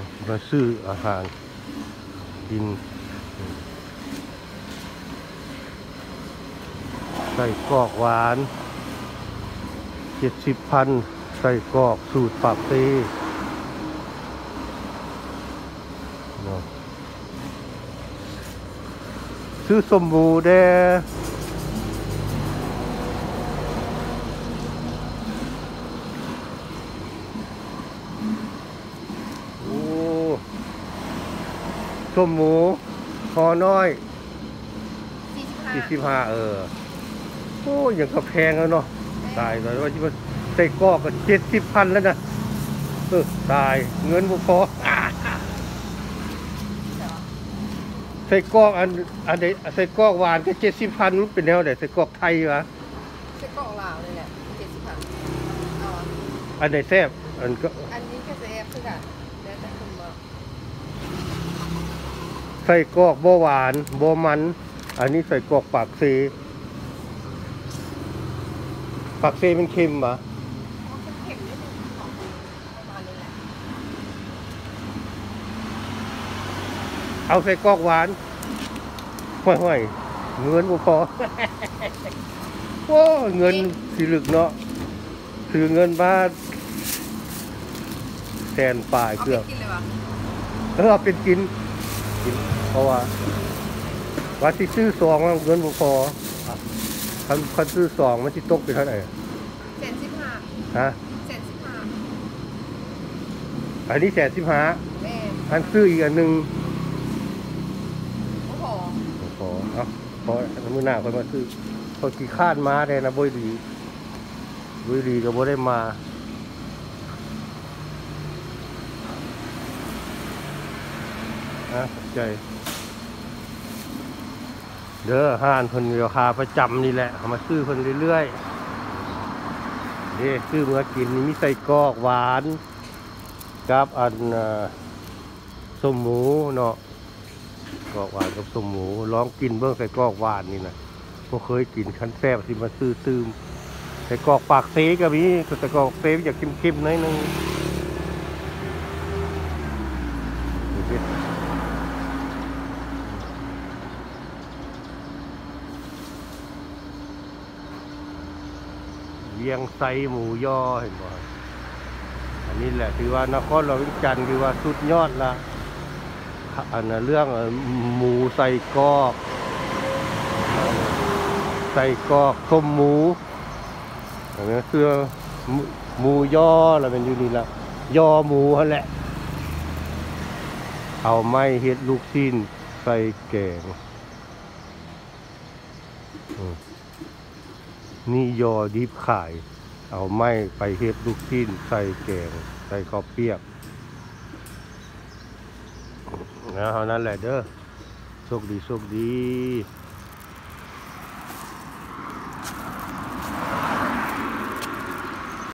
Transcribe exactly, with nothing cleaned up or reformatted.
มาซื้ออาหารกินใส่กรอกหวานเจ็ดสิบพันใส่กรอกสูตรปากเต้ซื้อสมบูแดโอ้สมหมูคอน้อยสี่สิบห้าเออโอ้ยังกระแพงแล้วเนาะตายเลยว่าที่มันใส่กรอกก็เจ็ดสิบพันแล้วนะเออตายเงินบุพอใส่กรอกอันอันใดใส่กรอกหวานก็เจ็ดสิบพันเป็นแนวไหนใส่กรอกไทยวะใส่กรอกลาวเลยแหละเจ็ดสิบพันเอาอันไหนแซ่บอันก็อันนี้ก็แซ่บคือกันแล้วแต่คุณบอกใส่กรอกบ่หวานบ่มันอันนี้ใส่กรอกปากเซปากเซมันเค็มปะเค็มนิดนึงของประมาณนี้แหละเอาใส่กรอกหวานห่วยๆเงินบ่พอโอ้เงินสิลึกเนาะถือเงินบ้านแทนป่ายเกือบเออเป็นกินกินเพราะว่าว่าที่ซื้อซองเงินบ่พอคันคันซื้อซองมันสิตกไปเท่าไหร่แสนสิบห้าฮะแสนสิบห้าอันนี้แสนสิบห้าแม่อันซื้ออีกอันหนึ่งโอ้โหพอเอาพอมื้อหน้าค่อยมาซื้อพอกี่คาดมาได้นะบ่ดีบ่ดีก็บ่ได้มาอ่ะใจเด้อห้านเพิ่นราคาประจำนี่แหละเอามาซื้อเพิ่นเรื่อยๆนี่ซื้อมากินนี่มีใส่กรอกหวานกับอันส้มหมูเนาะกรอกหวานกับส้มหมูลองกินเบิ่งใส่กรอกหวานนี่นะบ่เคยกินคันแซ่บสิมาซื้อตื้มใส่กรอกปากเซก็มีใส่กรอกเซอยากเค็มๆหน่อยนึงเวียงไซหมูย่อเห็นบ่อันนี้แหละถือว่านครหลวงวิจันทร์คือว่าสุดยอดละอันนั้นเรื่องหมูใส่กรอกใส่กรอกส้มหมูอันนี้คือหมูย่อแล้วเป็นอยู่นี่ละย่อหมูแหละเอาไม้เฮ็ดลูกชิ้นใส่แกงนี่ยอดิบขายเอาไม้ไปเฮ็ดลูกชิ้นใส่แกงใส่ข้าวเปียกนะเท่านั้นแหละเด้อโชคดีโชคดี